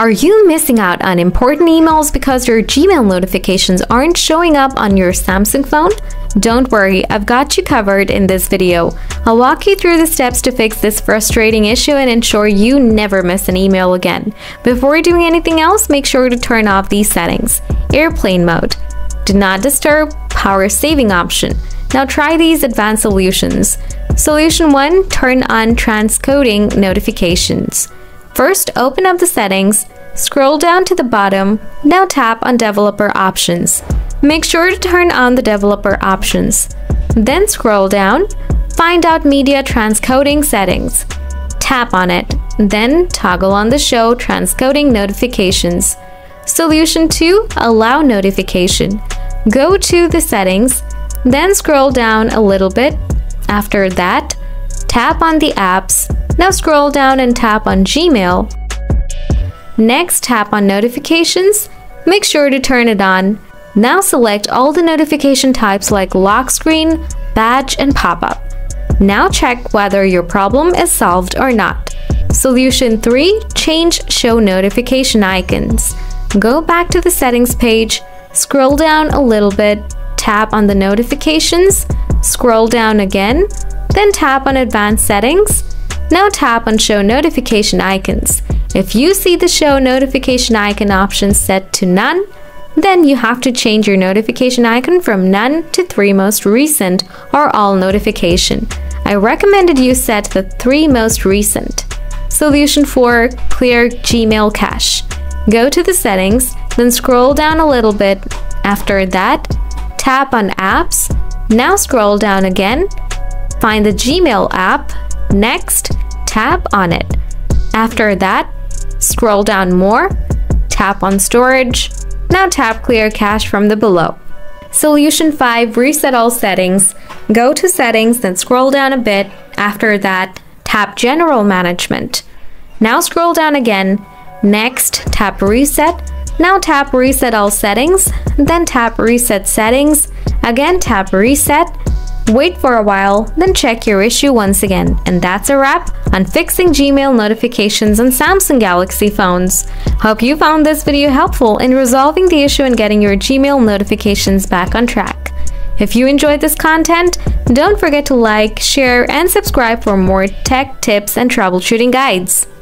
Are you missing out on important emails because your Gmail notifications aren't showing up on your Samsung phone? Don't worry, I've got you covered in this video. I'll walk you through the steps to fix this frustrating issue and ensure you never miss an email again. Before doing anything else, make sure to turn off these settings. Airplane mode, do not disturb, power saving option. Now try these advanced solutions. Solution 1, turn on transcoding notifications. First, open up the settings, scroll down to the bottom, now tap on developer options. Make sure to turn on the developer options. Then scroll down, find out media transcoding settings. Tap on it, then toggle on the show transcoding notifications. Solution 2, allow notification. Go to the settings, then scroll down a little bit. After that, tap on the apps. Now scroll down and tap on Gmail. Next, tap on notifications. Make sure to turn it on. Now select all the notification types like lock screen, badge, and pop-up. Now check whether your problem is solved or not. Solution 3, change show notification icons. Go back to the settings page, scroll down a little bit, tap on the notifications, scroll down again, then tap on advanced settings. Now tap on show notification icons. If you see the show notification icon option set to none, then you have to change your notification icon from none to 3 most recent or all notification. I recommended you set the 3 most recent. Solution 4, clear Gmail cache. Go to the settings, then scroll down a little bit. After that, tap on apps. Now scroll down again, find the Gmail app. Next, tap on it. After that, scroll down more, tap on storage. Now tap clear cache from the below. Solution 5, reset all settings. Go to settings, then scroll down a bit. After that, tap general management. Now scroll down again. Next, tap reset. Now tap reset all settings, then tap reset settings. Again, tap reset. Wait for a while, then check your issue once again. And that's a wrap on fixing Gmail notifications on Samsung Galaxy phones. Hope you found this video helpful in resolving the issue and getting your Gmail notifications back on track. If you enjoyed this content, don't forget to like, share, and subscribe for more tech tips and troubleshooting guides.